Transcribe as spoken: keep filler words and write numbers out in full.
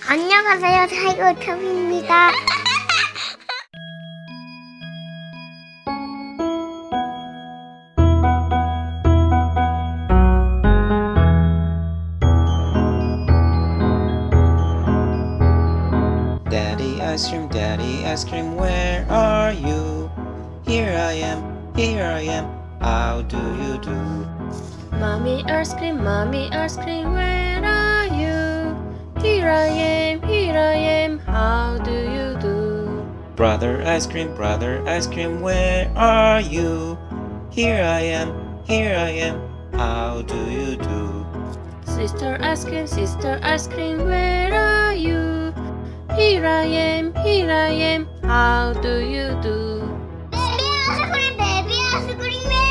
안녕하세요, 타이거 탑입니다. Daddy ice cream, daddy ice cream, where are you? Here I am, here I am, how do you do? Mommy ice cream, mommy ice cream, where are you? Here I am, here I am, how do you do? Brother ice cream, brother ice cream, where are you? Here I am, here I am, how do you do? Sister ice cream, sister ice cream, where are you? Here I am, here I am, how do you do? Baby ice cream, baby ice cream,